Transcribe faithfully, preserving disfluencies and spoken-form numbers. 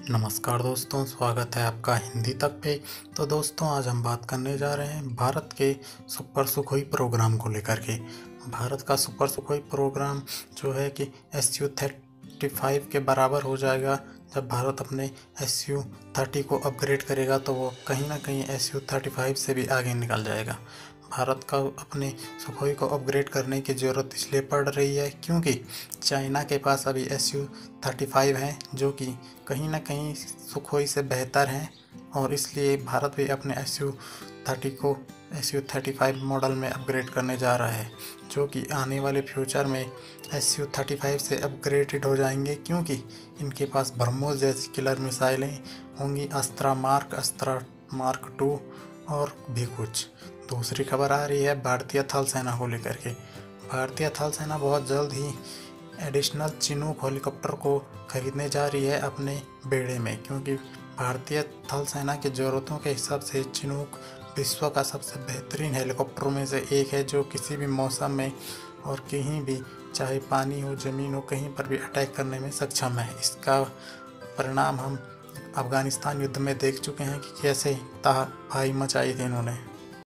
नमस्कार दोस्तों, स्वागत है आपका हिंदी तक पे। तो दोस्तों, आज हम बात करने जा रहे हैं भारत के सुपर सुखोई प्रोग्राम को लेकर के। भारत का सुपर सुखोई प्रोग्राम जो है कि एस यू थर्टी फाइव के बराबर हो जाएगा। जब भारत अपने एस यू थर्टी को अपग्रेड करेगा तो वो कहीं ना कहीं एस यू थर्टी फाइव से भी आगे निकल जाएगा। भारत का अपने सुखोई को अपग्रेड करने की ज़रूरत इसलिए पड़ रही है क्योंकि चाइना के पास अभी एस यू थर्टी फाइव हैं जो कि कहीं ना कहीं सुखोई से बेहतर हैं, और इसलिए भारत भी अपने एस यू थर्टी को S U thirty five model में अपग्रेड करने जा रहा है, जो कि आने वाले फ्यूचर में एस यू थर्टी फाइव से अपग्रेडेड हो जाएंगे क्योंकि इनके पास ब्रह्मोस जैसी किलर मिसाइलें होंगी, Astra mark Astra mark two और भी कुछ। दूसरी खबर आ रही है भारतीय थल सेना को लेकर के। भारतीय थल सेना बहुत जल्द ही एडिशनल चिनूक हेलीकॉप्टर को खरीदने जा रही है अपने बेड़े में, क्योंकि भारतीय थल सेना की ज़रूरतों के हिसाब से चिनूक विश्व का सबसे बेहतरीन हेलीकॉप्टरों में से एक है, जो किसी भी मौसम में और कहीं भी, चाहे पानी हो ज़मीन हो, कहीं पर भी अटैक करने में सक्षम है। इसका परिणाम हम अफ़गानिस्तान युद्ध में देख चुके हैं कि कैसे तबाही मचाई थी इन्होंने।